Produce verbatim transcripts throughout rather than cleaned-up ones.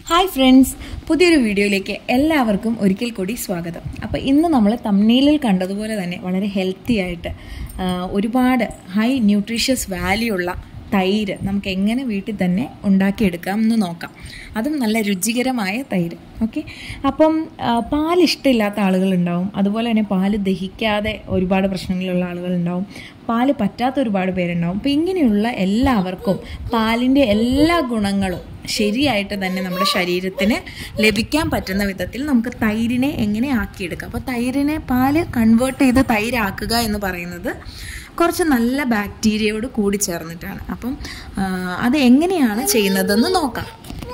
Hi friends, പുതിയൊരു വീഡിയോയിലേക്ക് എല്ലാവർക്കും ഒരിക്കൽ കൂടി സ്വാഗതം. അപ്പോൾ ഇന്ന് നമ്മൾ തംബ്നെയിലിൽ കണ്ടതുപോലെ തന്നെ വളരെ ഹെൽത്തി ആയിട്ട് ഒരുപാട് ഹൈ ന്യൂട്രീഷ്യസ് വാല്യൂ ഉള്ള തൈര് നമുക്ക് എങ്ങനെ വീട്ടിൽ തന്നെ ഉണ്ടാക്കിയെടുക്കാം എന്ന് നോക്കാം. അതും നല്ല രുചികരമായ തൈര്. ഓക്കെ, അപ്പം പാൽ ഇഷ്ടമില്ലാത്ത ആളുകളുണ്ടാവും, അതുപോലെ തന്നെ പാല് ദഹിക്കാതെ ഒരുപാട് പ്രശ്നങ്ങളുള്ള ആളുകളുണ്ടാവും, പാല് പറ്റാത്ത ഒരുപാട് പേരുണ്ടാവും. അപ്പോൾ ഇങ്ങനെയുള്ള എല്ലാവർക്കും പാലിൻ്റെ എല്ലാ ഗുണങ്ങളും ശരിയായിട്ട് തന്നെ നമ്മുടെ ശരീരത്തിന് ലഭിക്കാൻ പറ്റുന്ന വിധത്തിൽ നമുക്ക് തൈരിനെ എങ്ങനെ ആക്കിയെടുക്കാം. അപ്പോൾ തൈരിനെ പാല് കൺവേർട്ട് ചെയ്ത് തൈരാക്കുക എന്ന് പറയുന്നത് കുറച്ച് നല്ല ബാക്ടീരിയയോട് കൂടി ചേർന്നിട്ടാണ്. അപ്പം അത് എങ്ങനെയാണ് ചെയ്യുന്നതെന്ന് നോക്കാം.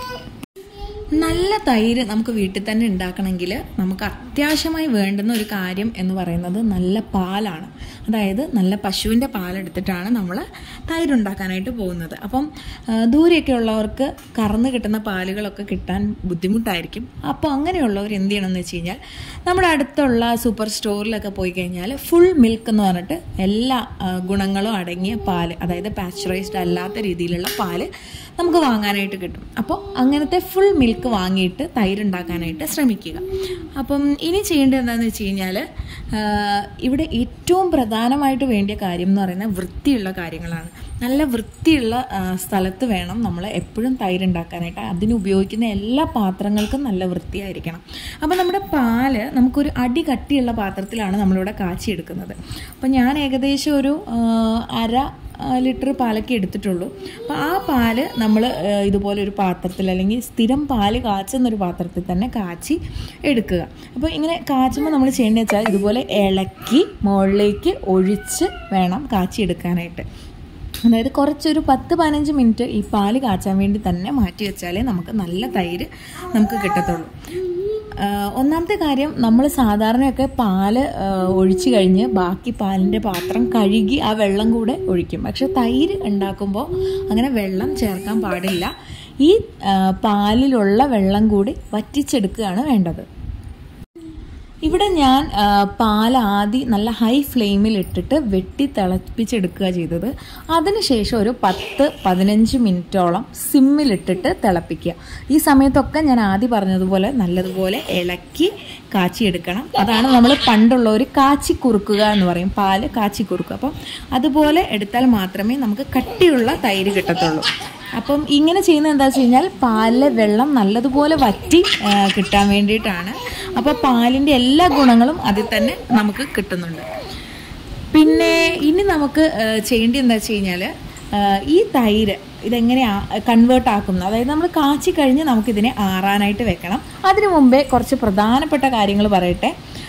നല്ല തൈര് നമുക്ക് വീട്ടിൽ തന്നെ ഉണ്ടാക്കണമെങ്കിൽ നമുക്ക് അത്യാവശ്യമായി വേണ്ടുന്ന ഒരു കാര്യം എന്ന് പറയുന്നത് നല്ല പാലാണ്. അതായത് നല്ല പശുവിൻ്റെ പാലെടുത്തിട്ടാണ് നമ്മൾ തൈരുണ്ടാക്കാനായിട്ട് പോകുന്നത്. അപ്പം ദൂരെയൊക്കെ ഉള്ളവർക്ക് കറന്ന് കിട്ടുന്ന പാലുകളൊക്കെ കിട്ടാൻ ബുദ്ധിമുട്ടായിരിക്കും. അപ്പോൾ അങ്ങനെയുള്ളവർ എന്ത് ചെയ്യണമെന്ന് വെച്ച് കഴിഞ്ഞാൽ നമ്മുടെ അടുത്തുള്ള സൂപ്പർ സ്റ്റോറിലൊക്കെ പോയി കഴിഞ്ഞാൽ ഫുൾ മിൽക്ക് എന്ന് പറഞ്ഞിട്ട് എല്ലാ ഗുണങ്ങളും അടങ്ങിയ പാല്, അതായത് പാസ്ചറൈസ്ഡ് അല്ലാത്ത രീതിയിലുള്ള പാല് നമുക്ക് വാങ്ങാനായിട്ട് കിട്ടും. അപ്പോൾ അങ്ങനത്തെ ഫുൾ മിൽക്ക് വാങ്ങിയിട്ട് തൈരുണ്ടാക്കാനായിട്ട് ശ്രമിക്കുക. അപ്പം ഇനി ചെയ്യേണ്ടത് എന്താണെന്ന് വെച്ച് കഴിഞ്ഞാൽ ഇവിടെ ഏറ്റവും പ്രധാനമായിട്ട് വേണ്ടിയ കാര്യം എന്ന് പറയുന്നത് വൃത്തിയുള്ള കാര്യങ്ങളാണ്. നല്ല വൃത്തിയുള്ള സ്ഥലത്ത് വേണം നമ്മൾ എപ്പോഴും തൈരുണ്ടാക്കാനായിട്ട്. അതിന് ഉപയോഗിക്കുന്ന എല്ലാ പാത്രങ്ങൾക്കും നല്ല വൃത്തിയായിരിക്കണം. അപ്പോൾ നമ്മുടെ പാല് നമുക്കൊരു അടി കട്ടിയുള്ള പാത്രത്തിലാണ് നമ്മളിവിടെ കാച്ചിയെടുക്കുന്നത്. അപ്പോൾ ഞാൻ ഏകദേശം ഒരു അര ലിറ്റർ പാലൊക്കെ എടുത്തിട്ടുള്ളൂ. അപ്പോൾ ആ പാല് നമ്മൾ ഇതുപോലെ ഒരു പാത്രത്തിൽ, അല്ലെങ്കിൽ സ്ഥിരം പാല് കാച്ചുന്നൊരു പാത്രത്തിൽ തന്നെ കാച്ചി എടുക്കുക. അപ്പോൾ ഇങ്ങനെ കാച്ചുമ്പോൾ നമ്മൾ ചെയ്യേണ്ടത് വെച്ചാൽ ഇതുപോലെ ഇളക്കി മുകളിലേക്ക് ഒഴിച്ച് വേണം കാച്ചി എടുക്കാനായിട്ട്. അതായത് കുറച്ചൊരു പത്ത് പതിനഞ്ച് മിനിറ്റ് ഈ പാല് കാച്ചാൻ വേണ്ടി തന്നെ മാറ്റി വെച്ചാലേ നമുക്ക് നല്ല തൈര് നമുക്ക് കിട്ടത്തുള്ളൂ. ഒന്നാമത്തെ കാര്യം, നമ്മൾ സാധാരണയൊക്കെ പാല് ഒഴിച്ചു കഴിഞ്ഞ് ബാക്കി പാലിൻ്റെ പാത്രം കഴുകി ആ വെള്ളം കൂടെ ഒഴിക്കും. പക്ഷെ തൈര് ഉണ്ടാക്കുമ്പോൾ അങ്ങനെ വെള്ളം ചേർക്കാൻ പാടില്ല. ഈ പാലിലുള്ള വെള്ളം കൂടി വറ്റിച്ചെടുക്കുകയാണ് വേണ്ടത്. ഇവിടെ ഞാൻ പാൽ ആദ്യം നല്ല ഹൈ ഫ്ലെയിമിൽ ഇട്ടിട്ട് വെട്ടി തിളപ്പിച്ചെടുക്കുക ചെയ്തത്. അതിനുശേഷം ഒരു പത്ത് പതിനഞ്ച് മിനിറ്റോളം സിമ്മിലിട്ടിട്ട് തിളപ്പിക്കുക. ഈ സമയത്തൊക്കെ ഞാൻ ആദ്യം പറഞ്ഞതുപോലെ നല്ലതുപോലെ ഇളക്കി കാച്ചിയെടുക്കണം. അതാണ് നമ്മൾ പണ്ടുള്ളവർ കാച്ചി കുറുക്കുക എന്ന് പറയും, പാല് കാച്ചി കുറുക്കുക. അപ്പം അതുപോലെ എടുത്താൽ മാത്രമേ നമുക്ക് കട്ടിയുള്ള തൈര് കിട്ടത്തുള്ളൂ. അപ്പം ഇങ്ങനെ ചെയ്യുന്നത് എന്താ വെച്ച് കഴിഞ്ഞാൽ പാലിലെ വെള്ളം നല്ലതുപോലെ വറ്റി കിട്ടാൻ വേണ്ടിയിട്ടാണ്. അപ്പോൾ പാലിൻ്റെ എല്ലാ ഗുണങ്ങളും അതിൽ തന്നെ നമുക്ക് കിട്ടുന്നുണ്ട്. പിന്നെ ഇനി നമുക്ക് ചെയ്യേണ്ടത് എന്താ വെച്ച് കഴിഞ്ഞാൽ ഈ തൈര് ഇതെങ്ങനെ കൺവേർട്ട് ആക്കുന്നത്, അതായത് നമ്മൾ കാച്ചി കഴിഞ്ഞ് നമുക്കിതിനെ ആറാനായിട്ട് വെക്കണം. അതിനു മുമ്പേ കുറച്ച് പ്രധാനപ്പെട്ട കാര്യങ്ങൾ പറയട്ടെ.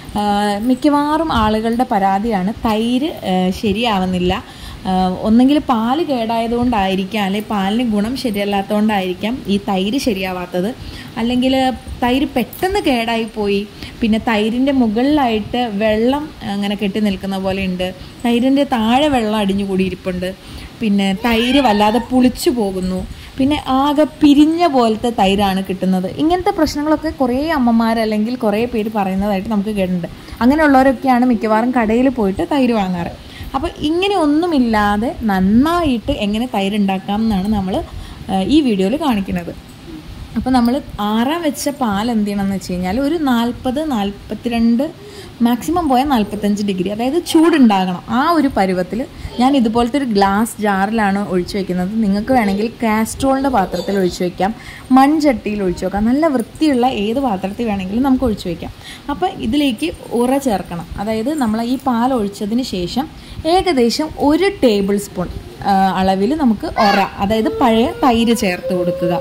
മിക്കവാറും ആളുകളുടെ പരാതിയാണ് തൈര് ശരിയാവുന്നില്ല. ഒന്നെങ്കിൽ പാല് കേടായതുകൊണ്ടായിരിക്കാം, അല്ലെങ്കിൽ പാലിന് ഗുണം ശരിയല്ലാത്തതുകൊണ്ടായിരിക്കാം ഈ തൈര് ശരിയാവാത്തത്. അല്ലെങ്കിൽ തൈര് പെട്ടെന്ന് കേടായിപ്പോയി, പിന്നെ തൈരിൻ്റെ മുകളിലായിട്ട് വെള്ളം അങ്ങനെ കെട്ടി നിൽക്കുന്ന പോലെ ഉണ്ട്, തൈരിൻ്റെ താഴെ വെള്ളം അടിഞ്ഞു കൂടിയിരിപ്പുണ്ട്, പിന്നെ തൈര് വല്ലാതെ പുളിച്ചു പോകുന്നു, പിന്നെ ആകെ പിരിഞ്ഞ പോലത്തെ തൈരാണ് കിട്ടുന്നത്. ഇങ്ങനത്തെ പ്രശ്നങ്ങളൊക്കെ കുറേ അമ്മമാർ അല്ലെങ്കിൽ കുറേ പേര് പറയുന്നതായിട്ട് നമുക്ക് കേട്ടിട്ടുണ്ട്. അങ്ങനെയുള്ളവരൊക്കെയാണ് മിക്കവാറും കടയിൽ പോയിട്ട് തൈര് വാങ്ങാറ്. അപ്പോൾ ഇങ്ങനെ ഒന്നുമില്ലാതെ നന്നായിട്ട് എങ്ങനെ തൈരുണ്ടാക്കാം എന്നാണ് നമ്മൾ ഈ വീഡിയോയിൽ കാണിക്കുന്നത്. അപ്പോൾ നമ്മൾ ആറാൻ വെച്ച പാൽ എന്ത് ചെയ്യണമെന്ന് വെച്ച് കഴിഞ്ഞാൽ ഒരു നാൽപ്പത് നാൽപ്പത്തിരണ്ട് മാക്സിമം പോയാൽ നാൽപ്പത്തഞ്ച് ഡിഗ്രി, അതായത് ചൂടുണ്ടാകണം. ആ ഒരു പരുവത്തിൽ ഞാൻ ഇതുപോലത്തെ ഒരു ഗ്ലാസ് ജാറിലാണ് ഒഴിച്ചു വയ്ക്കുന്നത്. നിങ്ങൾക്ക് വേണമെങ്കിൽ കാസ്ട്രോളിൻ്റെ പാത്രത്തിൽ ഒഴിച്ചു വയ്ക്കാം, മൺചട്ടിയിൽ ഒഴിച്ചു വയ്ക്കാം, നല്ല വൃത്തിയുള്ള ഏത് പാത്രത്തിൽ വേണമെങ്കിലും നമുക്ക് ഒഴിച്ചു വയ്ക്കാം. അപ്പോൾ ഇതിലേക്ക് ഉറ ചേർക്കണം. അതായത് നമ്മൾ ഈ പാൽ ഒഴിച്ചതിന് ശേഷം ഏകദേശം ഒരു ടേബിൾ സ്പൂൺ അളവിൽ നമുക്ക് ഉറ, അതായത് പഴയ തൈര് ചേർത്ത് കൊടുക്കുക.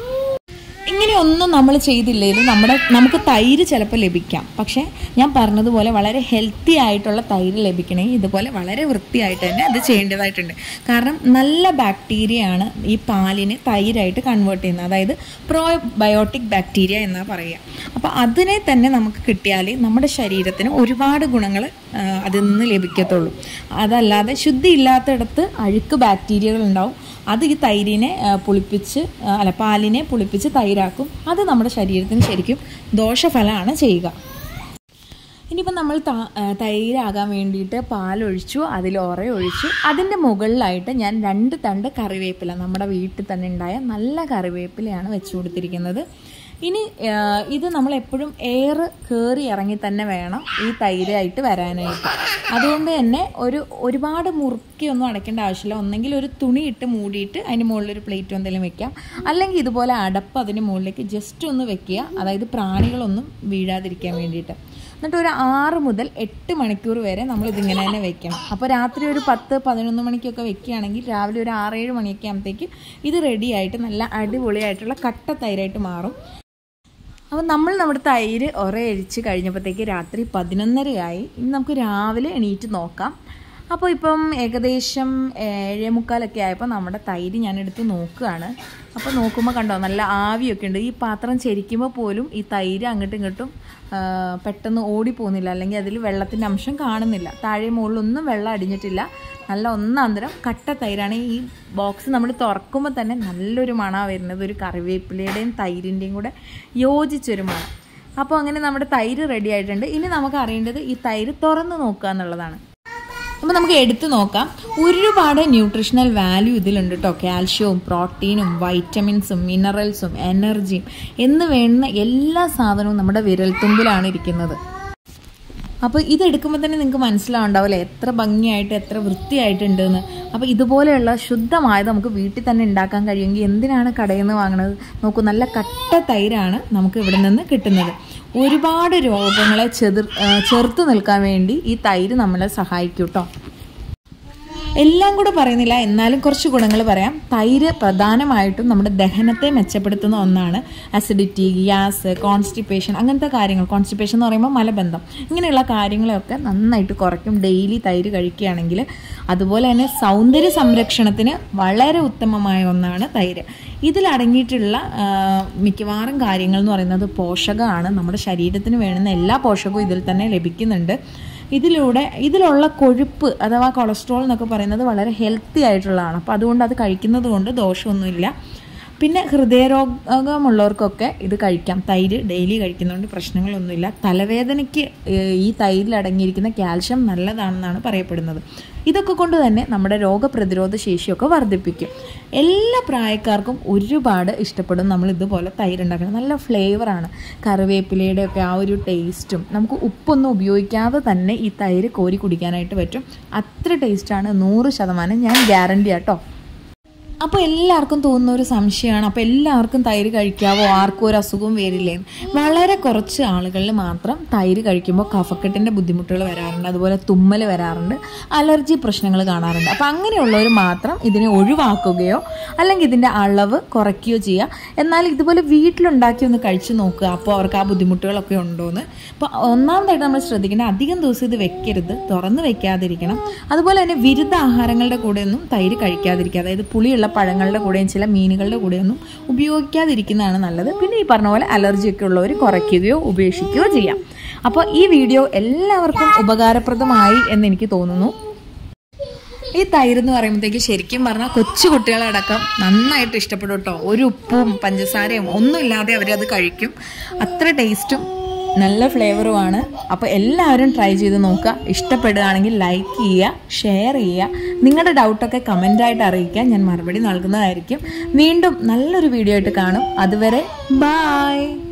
ഇങ്ങനെയൊന്നും നമ്മൾ ചെയ്തില്ലെങ്കിലും നമ്മുടെ നമുക്ക് തൈര് ചിലപ്പോൾ ലഭിക്കാം. പക്ഷേ ഞാൻ പറഞ്ഞതുപോലെ വളരെ ഹെൽത്തി ആയിട്ടുള്ള തൈര് ലഭിക്കണമെങ്കിൽ ഇതുപോലെ വളരെ വൃത്തിയായിട്ട് തന്നെ അത് ചെയ്യേണ്ടതായിട്ടുണ്ട്. കാരണം നല്ല ബാക്ടീരിയയാണ് ഈ പാലിനെ തൈരായിട്ട് കൺവേർട്ട് ചെയ്യുന്നത്, അതായത് പ്രോബയോട്ടിക് ബാക്ടീരിയ എന്നാണ് പറയുക. അപ്പോൾ അതിനെ തന്നെ നമുക്ക് കിട്ടിയാലേ നമ്മുടെ ശരീരത്തിന് ഒരുപാട് ഗുണങ്ങൾ അതിൽ നിന്ന് ലഭിക്കത്തുള്ളൂ. അതല്ലാതെ ശുദ്ധിയില്ലാത്തിടത്ത് അഴുക്ക് ബാക്ടീരിയകൾ ഉണ്ടാവും. അത് ഈ തൈരിനെ പുളിപ്പിച്ച് അല്ല പാലിനെ പുളിപ്പിച്ച് തൈരാക്കും. അത് നമ്മുടെ ശരീരത്തിന് ശരിക്കും ദോഷഫലമാണ് ചെയ്യുക. ഇനിയിപ്പോൾ നമ്മൾ തൈരാകാൻ വേണ്ടിയിട്ട് പാലൊഴിച്ചു, അതിൽ ഉറയൊഴിച്ചു. അതിൻ്റെ മുകളിലായിട്ട് ഞാൻ രണ്ട് തണ്ട് കറിവേപ്പില, നമ്മുടെ വീട്ടിൽ തന്നെ ഉണ്ടായ നല്ല കറിവേപ്പിലയാണ് വെച്ച് കൊടുത്തിരിക്കുന്നത്. ഇനി ഇത് നമ്മളെപ്പോഴും എയർ കയറി ഇറങ്ങി തന്നെ വേണം ഈ തൈരായിട്ട് വരാനായിട്ട്. അതുകൊണ്ട് തന്നെ ഒരു ഒരുപാട് മുറുക്കിയൊന്നും അടയ്ക്കേണ്ട ആവശ്യമില്ല. ഒന്നെങ്കിൽ ഒരു തുണി ഇട്ട് മൂടിയിട്ട് അതിന് മുകളിലൊരു പ്ലേറ്റ് എന്തെങ്കിലും വെക്കാം, അല്ലെങ്കിൽ ഇതുപോലെ അടപ്പ് അതിന് മുകളിലേക്ക് ജസ്റ്റ് ഒന്ന് വെക്കുക, അതായത് പ്രാണികളൊന്നും വീഴാതിരിക്കാൻ വേണ്ടിയിട്ട്. എന്നിട്ട് ഒരു ആറ് മുതൽ എട്ട് മണിക്കൂർ വരെ നമ്മൾ ഇതിങ്ങനെ തന്നെ വെക്കണം. അപ്പോൾ രാത്രി ഒരു പത്ത് പതിനൊന്ന് മണിക്കൊക്കെ വെക്കുകയാണെങ്കിൽ രാവിലെ ഒരു ആറേഴ് മണിയൊക്കെ ആകുമ്പോഴത്തേക്ക് ഇത് റെഡി ആയിട്ട് നല്ല അടിപൊളിയായിട്ടുള്ള കട്ട തൈരായിട്ട് മാറും. അപ്പോൾ നമ്മൾ നമ്മുടെ തൈര് ഉറയഴിച്ച് കഴിഞ്ഞപ്പോഴത്തേക്ക് രാത്രി പതിനൊന്നരയായി. ഇനി നമുക്ക് രാവിലെ എണീറ്റ് നോക്കാം. അപ്പോൾ ഇപ്പം ഏകദേശം ഏഴേ മുക്കാലൊക്കെ ആയപ്പോൾ നമ്മുടെ തൈര് ഞാനെടുത്ത് നോക്കുകയാണ്. അപ്പോൾ നോക്കുമ്പോൾ കണ്ടോ നല്ല ആവിയൊക്കെ ഉണ്ട്. ഈ പാത്രം ചെരിക്കുമ്പോൾ പോലും ഈ തൈര് അങ്ങോട്ടും ഇങ്ങോട്ടും പെട്ടെന്ന് ഓടിപ്പോകുന്നില്ല, അല്ലെങ്കിൽ അതിൽ വെള്ളത്തിൻ്റെ അംശം കാണുന്നില്ല. താഴെ മുകളിലൊന്നും വെള്ളം അടിഞ്ഞിട്ടില്ല. നല്ല ഒന്നാന്തരം കട്ട തൈരാണ്. ഈ ബോക്സ് നമ്മൾ തുറക്കുമ്പോൾ തന്നെ നല്ലൊരു മണമാണ് വരുന്നത്, ഒരു കറിവേപ്പിലയുടെയും തൈരിൻ്റെയും കൂടെ യോജിച്ചൊരു മണം. അപ്പോൾ അങ്ങനെ നമ്മുടെ തൈര് റെഡി ആയിട്ടുണ്ട്. ഇനി നമുക്ക് അറിയേണ്ടത് ഈ തൈര് തുറന്ന് നോക്കുക എന്നുള്ളതാണ്. അപ്പോൾ നമുക്ക് എടുത്തു നോക്കാം. ഒരുപാട് ന്യൂട്രീഷണൽ വാല്യൂ ഇതിലുണ്ട് കേട്ടോ. കാൽഷ്യവും പ്രോട്ടീനും വൈറ്റമിൻസും മിനറൽസും എനർജിയും എന്ന് വേണ്ട എല്ലാ സാധനവും നമ്മുടെ വിരൽത്തുമ്പിലാണ് ഇരിക്കുന്നത്. അപ്പോൾ ഇതെടുക്കുമ്പോൾ തന്നെ നിങ്ങൾക്ക് മനസ്സിലാവുണ്ടാവില്ലേ എത്ര ഭംഗിയായിട്ട് എത്ര വൃത്തിയായിട്ടുണ്ടെന്ന്. അപ്പോൾ ഇതുപോലെയുള്ള ശുദ്ധമായത് നമുക്ക് വീട്ടിൽ തന്നെ ഉണ്ടാക്കാൻ കഴിയുമെങ്കിൽ എന്തിനാണ് കടയിൽ നിന്ന് വാങ്ങുന്നത്? നോക്കൂ, നല്ല കട്ട തൈരാണ് നമുക്ക് ഇവിടെ നിന്ന് കിട്ടുന്നത്. ഒരുപാട് രോഗങ്ങളെ ചെതിർ ചെറുത്ത് നിൽക്കാൻ വേണ്ടി ഈ തൈര് നമ്മളെ സഹായിക്കും കേട്ടോ. എല്ലാം കൂടെ പറയുന്നില്ല, എന്നാലും കുറച്ച് ഗുണങ്ങൾ പറയാം. തൈര് പ്രധാനമായിട്ടും നമ്മുടെ ദഹനത്തെ മെച്ചപ്പെടുത്തുന്ന ഒന്നാണ്. അസിഡിറ്റി, ഗ്യാസ്, കോൺസ്റ്റിപ്പേഷൻ, അങ്ങനത്തെ കാര്യങ്ങൾ. കോൺസ്റ്റിപ്പേഷൻ എന്ന് പറയുമ്പോൾ മലബന്ധം, ഇങ്ങനെയുള്ള കാര്യങ്ങളെയൊക്കെ നന്നായിട്ട് കുറയ്ക്കും ഡെയിലി തൈര് കഴിക്കുകയാണെങ്കിൽ. അതുപോലെ തന്നെ സൗന്ദര്യ സംരക്ഷണത്തിന് വളരെ ഉത്തമമായ ഒന്നാണ് തൈര്. ഇതിലടങ്ങിയിട്ടുള്ള മിക്കവാറും കാര്യങ്ങൾ എന്ന് പറയുന്നത് പോഷകമാണ്. നമ്മുടെ ശരീരത്തിന് വേണ്ടുന്ന എല്ലാ പോഷകവും ഇതിൽ തന്നെ ലഭിക്കുന്നുണ്ട്. ഇതിലൂടെ ഇതിലുള്ള കൊഴുപ്പ് അഥവാ കൊളസ്ട്രോൾ എന്നൊക്കെ പറയുന്നത് വളരെ ഹെൽത്തി ആയിട്ടുള്ളതാണ്. അപ്പോൾ അതുകൊണ്ട് അത് കഴിക്കുന്നത് കൊണ്ട് ദോഷമൊന്നുമില്ല. പിന്നെ ഹൃദയരോഗമുള്ളവർക്കൊക്കെ ഇത് കഴിക്കാം. തൈര് ഡെയിലി കഴിക്കുന്നതുകൊണ്ട് പ്രശ്നങ്ങളൊന്നുമില്ല. തലവേദനയ്ക്ക് ഈ തൈരിൽ അടങ്ങിയിരിക്കുന്ന കാൽഷ്യം നല്ലതാണെന്നാണ് പറയപ്പെടുന്നത്. ഇതൊക്കെ കൊണ്ട് തന്നെ നമ്മുടെ രോഗപ്രതിരോധ ശേഷിയൊക്കെ വർദ്ധിപ്പിക്കും. എല്ലാ പ്രായക്കാർക്കും ഒരുപാട് ഇഷ്ടപ്പെടും നമ്മൾ ഇതുപോലെ തൈരുണ്ടാക്കണം. നല്ല ഫ്ലേവറാണ്. കറിവേപ്പിലയുടെ ഒക്കെ ആ ഒരു ടേസ്റ്റും, നമുക്ക് ഉപ്പൊന്നും ഉപയോഗിക്കാതെ തന്നെ ഈ തൈര് കോരി കുടിക്കാനായിട്ട് പറ്റും. അത്ര ടേസ്റ്റാണ്, നൂറ് ശതമാനം ഞാൻ ഗ്യാരണ്ടി ആട്ടോ. അപ്പോൾ എല്ലാവർക്കും തോന്നുന്ന ഒരു സംശയമാണ്, അപ്പോൾ എല്ലാവർക്കും തൈര് കഴിക്കാവോ, ആർക്കും ഒരു അസുഖവും വരില്ലേ? വളരെ കുറച്ച് ആളുകളിൽ മാത്രം തൈര് കഴിക്കുമ്പോൾ കഫക്കെട്ടിൻ്റെ ബുദ്ധിമുട്ടുകൾ വരാറുണ്ട്, അതുപോലെ തുമ്മൽ വരാറുണ്ട്, അലർജി പ്രശ്നങ്ങൾ കാണാറുണ്ട്. അപ്പോൾ അങ്ങനെയുള്ളവർ മാത്രം ഇതിനെ ഒഴിവാക്കുകയോ അല്ലെങ്കിൽ ഇതിൻ്റെ അളവ് കുറയ്ക്കുകയോ ചെയ്യുക. എന്നാൽ ഇതുപോലെ വീട്ടിലുണ്ടാക്കി ഒന്ന് കഴിച്ച് നോക്കുക, അപ്പോൾ അവർക്ക് ആ ബുദ്ധിമുട്ടുകളൊക്കെ ഉണ്ടോയെന്ന്. അപ്പോൾ ഒന്നാമതായിട്ട് നമ്മൾ ശ്രദ്ധിക്കേണ്ടത് അധികം ദിവസം ഇത് വെക്കരുത്, തുറന്ന് വെക്കാതിരിക്കണം. അതുപോലെ തന്നെ വിരുദ്ധ ആഹാരങ്ങളുടെ കൂടെയൊന്നും തൈര് കഴിക്കാതിരിക്കുക, അതായത് പുളിയുള്ള പഴങ്ങളുടെ കൂടെയും ചില മീനുകളുടെ കൂടെയൊന്നും ഉപയോഗിക്കാതിരിക്കുന്നതാണ് നല്ലത്. പിന്നെ ഈ പറഞ്ഞ പോലെ അലർജിയൊക്കെ ഉള്ളവർ കുറയ്ക്കുകയോ ഉപേക്ഷിക്കുകയോ ചെയ്യാം. അപ്പോൾ ഈ വീഡിയോ എല്ലാവർക്കും ഉപകാരപ്രദമായി എന്ന് എനിക്ക് തോന്നുന്നു. ഈ തൈര് എന്ന് പറയുമ്പോഴത്തേക്ക് ശരിക്കും പറഞ്ഞാൽ കൊച്ചു കുട്ടികളടക്കം നന്നായിട്ട് ഇഷ്ടപ്പെടും കേട്ടോ. ഒരു ഉപ്പും പഞ്ചസാരയും ഒന്നും ഇല്ലാതെ അവരത് കഴിക്കും. അത്ര ടേസ്റ്റും നല്ല ഫ്ലേവറുമാണ്. അപ്പോൾ എല്ലാവരും ട്രൈ ചെയ്ത് നോക്കുക. ഇഷ്ടപ്പെടുകയാണെങ്കിൽ ലൈക്ക് ചെയ്യുക, ഷെയർ ചെയ്യുക, നിങ്ങളുടെ ഡൗട്ടൊക്കെ കമൻ്റായിട്ട് അറിയിക്കുക. ഞാൻ മറുപടി നൽകുന്നതായിരിക്കും. വീണ്ടും നല്ലൊരു വീഡിയോ ആയിട്ട് കാണും. അതുവരെ ബായ്.